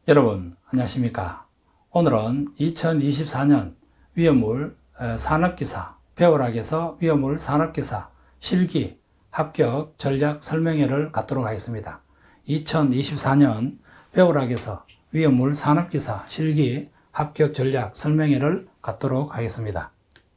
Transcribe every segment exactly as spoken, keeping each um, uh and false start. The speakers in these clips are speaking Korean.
여러분 안녕하십니까. 오늘은 이천이십사 년 위험물 산업기사 배월학에서 위험물 산업기사 실기 합격 전략 설명회를 갖도록 하겠습니다. 이천이십사 년 배월학에서 위험물 산업기사 실기 합격 전략 설명회를 갖도록 하겠습니다.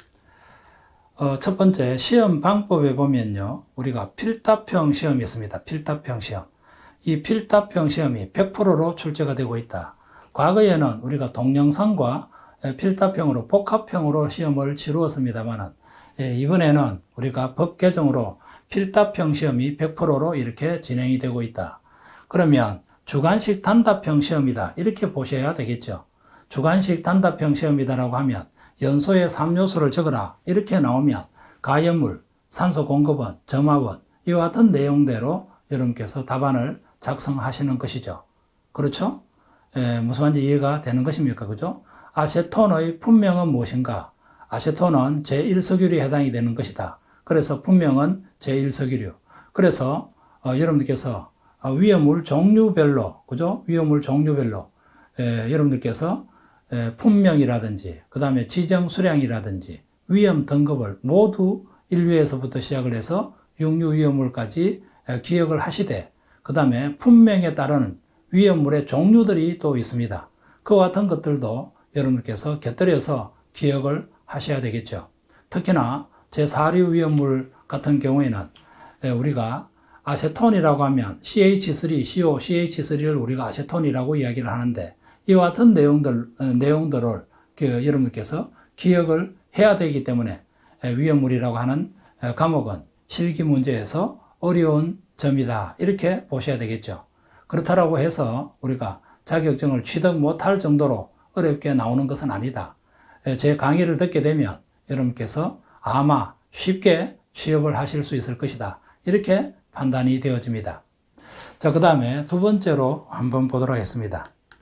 어, 첫 번째 시험 방법에 보면요, 우리가 필답형 시험이 있습니다. 필답형 시험. 이 필답형 시험이 백 퍼센트로 출제가 되고 있다. 과거에는 우리가 동영상과 필답형으로 복합형으로 시험을 치루었습니다만 이번에는 우리가 법 개정으로 필답형 시험이 백 퍼센트로 이렇게 진행이 되고 있다. 그러면 주관식 단답형 시험이다 이렇게 보셔야 되겠죠. 주관식 단답형 시험이다라고 하면 연소의 삼 요소를 적어라 이렇게 나오면 가연물, 산소 공급원, 점화원 이와 같은 내용대로 여러분께서 답안을 작성하시는 것이죠. 그렇죠? 에, 무슨 말인지 이해가 되는 것입니까? 그죠? 아세톤의 분명은 무엇인가? 아세톤은 제일 석유류에 해당이 되는 것이다. 그래서 분명은 제일 석유류. 그래서 어, 여러분들께서 어, 위험물 종류별로, 그죠? 위험물 종류별로 에, 여러분들께서 에, 분명이라든지 그 다음에 지정 수량이라든지 위험 등급을 모두 일 류에서부터 시작을 해서 육 류 위험물까지 에, 기억을 하시되 그 다음에 분명에 따르는 위험물의 종류들이 또 있습니다. 그와 같은 것들도 여러분께서 곁들여서 기억을 하셔야 되겠죠. 특히나 제사 류 위험물 같은 경우에는 에, 우리가 아세톤이라고 하면 씨 에이치 쓰리, 씨 오, 씨 에이치 쓰리를 우리가 아세톤이라고 이야기를 하는데 이와 같은 내용들, 내용들을 그 여러분께서 기억을 해야 되기 때문에 위험물이라고 하는 과목은 실기 문제에서 어려운 점이다. 이렇게 보셔야 되겠죠. 그렇다고 해서 우리가 자격증을 취득 못할 정도로 어렵게 나오는 것은 아니다. 제 강의를 듣게 되면 여러분께서 아마 쉽게 취업을 하실 수 있을 것이다. 이렇게 판단이 되어집니다. 자, 그 다음에 두 번째로 한번 보도록 하겠습니다.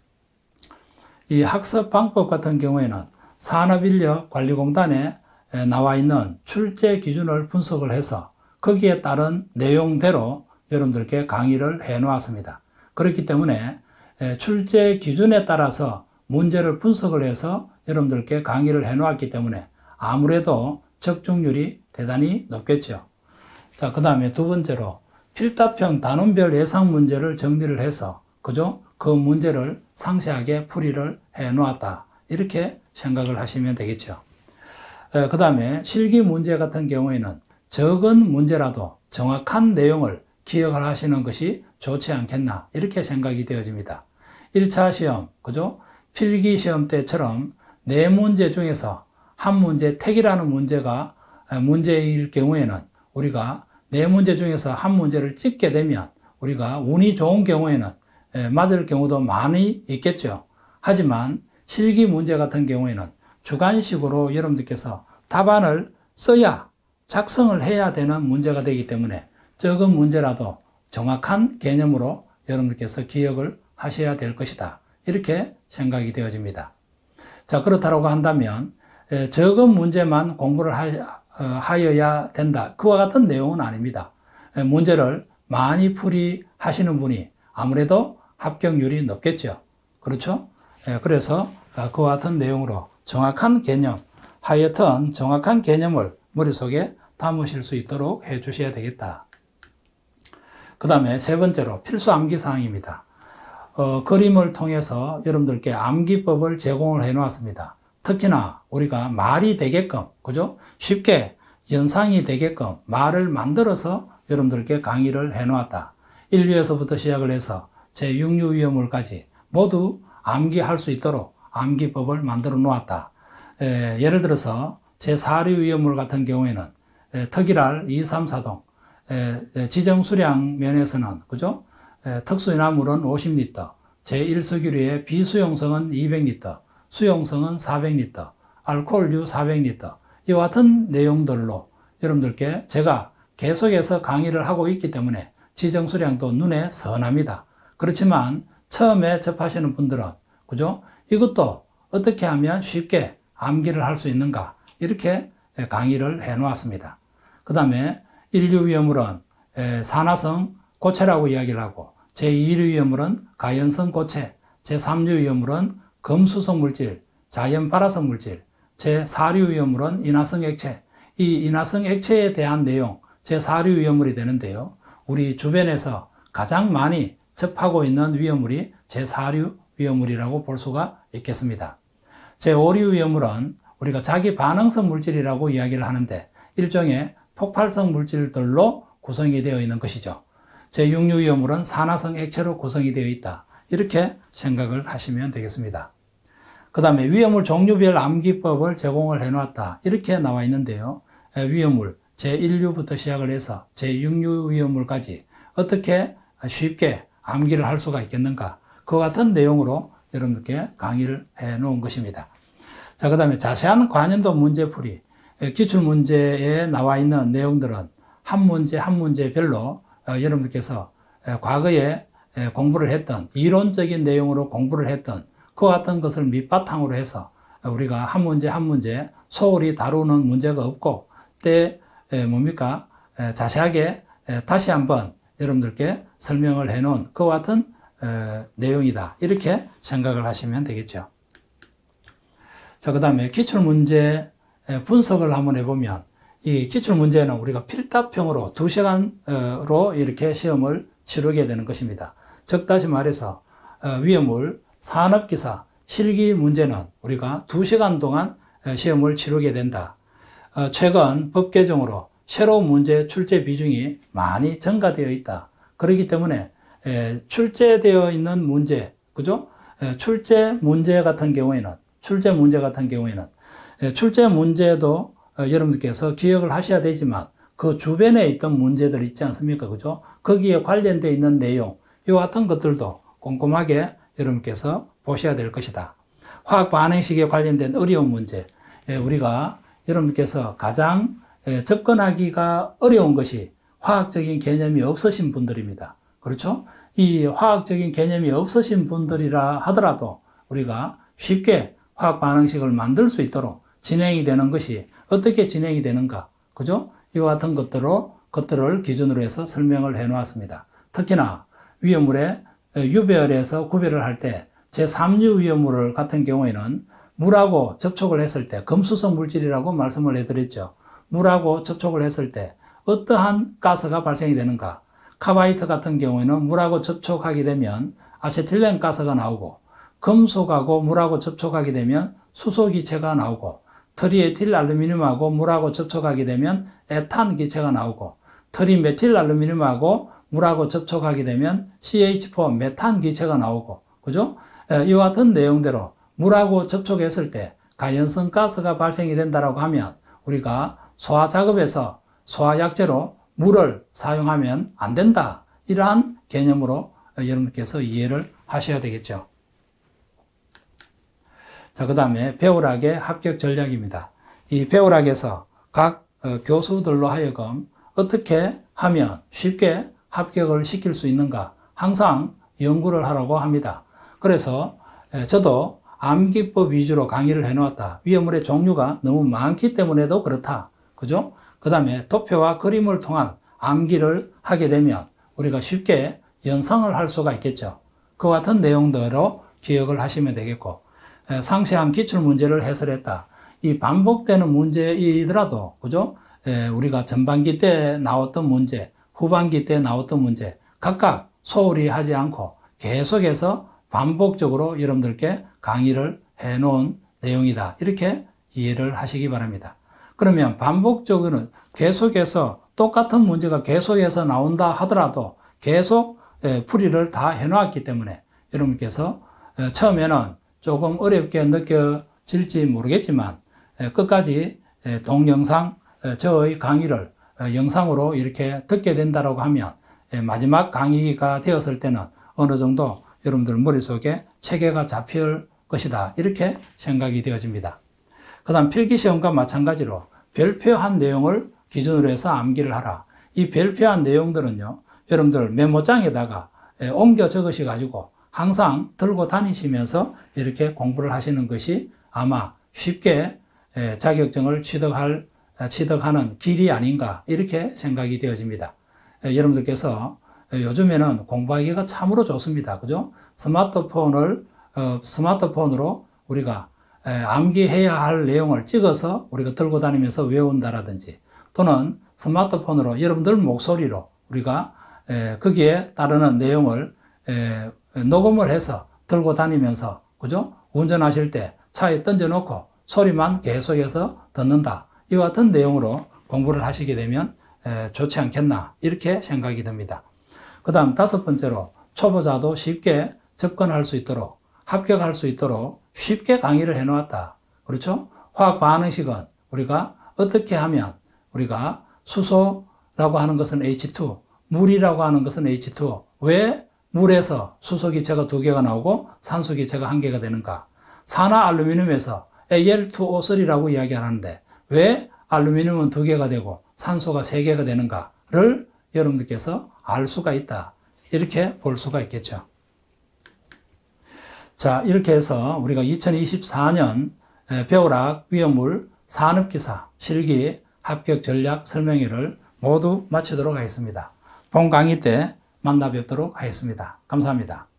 이 학습 방법 같은 경우에는 산업인력관리공단에 나와 있는 출제 기준을 분석을 해서 거기에 따른 내용대로 여러분들께 강의를 해 놓았습니다. 그렇기 때문에 출제 기준에 따라서 문제를 분석을 해서 여러분들께 강의를 해 놓았기 때문에 아무래도 적중률이 대단히 높겠죠. 자, 그 다음에 두 번째로 필답형 단원별 예상 문제를 정리를 해서 그죠? 그 문제를 상세하게 풀이를 해 놓았다. 이렇게 생각을 하시면 되겠죠. 그 다음에 실기 문제 같은 경우에는 적은 문제라도 정확한 내용을 기억을 하시는 것이 좋지 않겠나. 이렇게 생각이 되어집니다. 일 차 시험, 그죠? 필기 시험 때처럼 네 문제 중에서 한 문제 택이라는 문제가 문제일 경우에는 우리가 네 문제 중에서 한 문제를 찍게 되면 우리가 운이 좋은 경우에는 맞을 경우도 많이 있겠죠. 하지만 실기 문제 같은 경우에는 주관식으로 여러분들께서 답안을 써야 작성을 해야 되는 문제가 되기 때문에 적은 문제라도 정확한 개념으로 여러분들께서 기억을 하셔야 될 것이다. 이렇게 생각이 되어집니다. 자, 그렇다고 한다면 적은 문제만 공부를 하여야 된다. 그와 같은 내용은 아닙니다. 문제를 많이 풀이하시는 분이 아무래도 합격률이 높겠죠. 그렇죠? 그래서 그와 같은 내용으로 정확한 개념, 하여튼 정확한 개념을 머릿속에 담으실 수 있도록 해 주셔야 되겠다. 그 다음에 세 번째로 필수 암기사항입니다. 어, 그림을 통해서 여러분들께 암기법을 제공을 해 놓았습니다. 특히나 우리가 말이 되게끔, 그죠? 쉽게 연상이 되게끔 말을 만들어서 여러분들께 강의를 해 놓았다. 일 류에서부터 시작을 해서 제육 류 위험물까지 모두 암기할 수 있도록 암기법을 만들어 놓았다. 에, 예를 들어서 제사 류 위험물 같은 경우에는 에, 특이랄 이, 삼, 사동 에, 에, 지정 수량 면에서는 그죠? 에, 특수인화물은 오십 리터, 제일 석유류의 비수용성은 이백 리터, 수용성은 사백 리터, 알코올류 사백 리터 이와 같은 내용들로 여러분들께 제가 계속해서 강의를 하고 있기 때문에 지정 수량도 눈에 선합니다. 그렇지만 처음에 접하시는 분들은 그죠? 이것도 어떻게 하면 쉽게 암기를 할 수 있는가 이렇게 강의를 해 놓았습니다. 그 다음에 일 류 위험물은 산화성 고체라고 이야기를 하고 제이 류 위험물은 가연성 고체, 제삼류 위험물은 금수성 물질, 자연 발화성 물질, 제사류 위험물은 인화성 액체, 이 인화성 액체에 대한 내용 제사류 위험물이 되는데요. 우리 주변에서 가장 많이 접하고 있는 위험물이 제사류 위험물이라고 볼 수가 있겠습니다. 제오류 위험물은 우리가 자기 반응성 물질이라고 이야기를 하는데 일종의 폭발성 물질들로 구성이 되어 있는 것이죠. 제육류 위험물은 산화성 액체로 구성이 되어 있다. 이렇게 생각을 하시면 되겠습니다. 그 다음에 위험물 종류별 암기법을 제공을 해놓았다. 이렇게 나와 있는데요. 위험물 제일류부터 시작을 해서 제육류 위험물까지 어떻게 쉽게 암기를 할 수가 있겠는가. 그 같은 내용으로 여러분들께 강의를 해 놓은 것입니다. 자, 그 다음에 자세한 관연도 문제풀이, 기출문제에 나와 있는 내용들은 한 문제 한 문제별로 여러분들께서 과거에 공부를 했던 이론적인 내용으로 공부를 했던 그 같은 것을 밑바탕으로 해서 우리가 한 문제 한 문제 소홀히 다루는 문제가 없고 때 뭡니까 자세하게 다시 한번 여러분들께 설명을 해 놓은 그 같은 내용이다. 이렇게 생각을 하시면 되겠죠. 자, 그 다음에 기출문제 분석을 한번 해보면 이 기출문제는 우리가 필답형으로 두 시간으로 이렇게 시험을 치르게 되는 것입니다. 즉 다시 말해서 위험물, 산업기사, 실기 문제는 우리가 두 시간 동안 시험을 치르게 된다. 최근 법 개정으로 새로운 문제 출제 비중이 많이 증가되어 있다. 그렇기 때문에 출제되어 있는 문제, 그죠? 출제 문제 같은 경우에는 출제 문제 같은 경우에는 출제 문제도 여러분들께서 기억을 하셔야 되지만 그 주변에 있던 문제들 있지 않습니까? 그죠? 거기에 관련되어 있는 내용, 이 같은 것들도 꼼꼼하게 여러분께서 보셔야 될 것이다. 화학 반응식에 관련된 어려운 문제, 우리가 여러분께서 가장 접근하기가 어려운 것이 화학적인 개념이 없으신 분들입니다. 그렇죠? 이 화학적인 개념이 없으신 분들이라 하더라도 우리가 쉽게 화학 반응식을 만들 수 있도록 진행이 되는 것이 어떻게 진행이 되는가, 그죠? 이와 같은 것들로, 것들을 기준으로 해서 설명을 해 놓았습니다. 특히나 위험물의 유별에서 구별을 할 때 제삼류 위험물 같은 경우에는 물하고 접촉을 했을 때 금수성 물질이라고 말씀을 해드렸죠. 물하고 접촉을 했을 때 어떠한 가스가 발생이 되는가. 카바이트 같은 경우에는 물하고 접촉하게 되면 아세틸렌 가스가 나오고 금속하고 물하고 접촉하게 되면 수소기체가 나오고 트리에틸알루미늄하고 물하고 접촉하게 되면 에탄 기체가 나오고 트리메틸알루미늄하고 물하고 접촉하게 되면 씨에이치 사 메탄 기체가 나오고 그죠? 이와 같은 내용대로 물하고 접촉했을 때 가연성 가스가 발생이 된다고 하면 우리가 소화 작업에서 소화약제로 물을 사용하면 안 된다. 이러한 개념으로 여러분께서 이해를 하셔야 되겠죠. 자, 그 다음에 배울학의 합격 전략입니다. 이 배울학에서 각 교수들로 하여금 어떻게 하면 쉽게 합격을 시킬 수 있는가 항상 연구를 하라고 합니다. 그래서 저도 암기법 위주로 강의를 해놓았다. 위험물의 종류가 너무 많기 때문에도 그렇다. 그죠? 그 다음에 도표와 그림을 통한 암기를 하게 되면 우리가 쉽게 연상을 할 수가 있겠죠. 그 같은 내용대로 기억을 하시면 되겠고, 상세한 기출문제를 해설했다. 이 반복되는 문제이더라도, 그죠? 우리가 전반기 때 나왔던 문제, 후반기 때 나왔던 문제, 각각 소홀히 하지 않고 계속해서 반복적으로 여러분들께 강의를 해 놓은 내용이다. 이렇게 이해를 하시기 바랍니다. 그러면 반복적으로는 계속해서 똑같은 문제가 계속해서 나온다 하더라도 계속 풀이를 다 해 놓았기 때문에 여러분께서 처음에는 조금 어렵게 느껴질지 모르겠지만 끝까지 동영상 저의 강의를 영상으로 이렇게 듣게 된다고 하면 마지막 강의가 되었을 때는 어느 정도 여러분들 머릿속에 체계가 잡힐 것이다. 이렇게 생각이 되어집니다. 그 다음 필기시험과 마찬가지로 별표한 내용을 기준으로 해서 암기를 하라. 이 별표한 내용들은요, 여러분들 메모장에다가 옮겨 적으셔 가지고 항상 들고 다니시면서 이렇게 공부를 하시는 것이 아마 쉽게 자격증을 취득할, 취득하는 길이 아닌가 이렇게 생각이 되어집니다. 여러분들께서 요즘에는 공부하기가 참으로 좋습니다. 그죠? 스마트폰을 어, 스마트폰으로 우리가 에, 암기해야 할 내용을 찍어서 우리가 들고 다니면서 외운다라든지, 또는 스마트폰으로 여러분들 목소리로 우리가 에, 거기에 따르는 내용을 에, 녹음을 해서 들고 다니면서, 그죠? 운전하실 때 차에 던져놓고 소리만 계속해서 듣는다. 이와 같은 내용으로 공부를 하시게 되면 에, 좋지 않겠나, 이렇게 생각이 듭니다. 그 다음 다섯 번째로, 초보자도 쉽게 접근할 수 있도록, 합격할 수 있도록 쉽게 강의를 해놓았다. 그렇죠? 화학 반응식은 우리가 어떻게 하면 우리가 수소라고 하는 것은 에이치 투, 물이라고 하는 것은 에이치 투, 왜 물에서 수소 기체가 두 개가 나오고 산소 기체가 한 개가 되는가? 산화 알루미늄에서 에이 엘 투 오 쓰리라고 이야기하는데 왜 알루미늄은 두 개가 되고 산소가 세 개가 되는가를 여러분들께서 알 수가 있다. 이렇게 볼 수가 있겠죠. 자, 이렇게 해서 우리가 이천이십사 년 배우락 위험물 산업기사 실기 합격 전략 설명회를 모두 마치도록 하겠습니다. 본 강의 때 만나 뵙도록 하겠습니다. 감사합니다.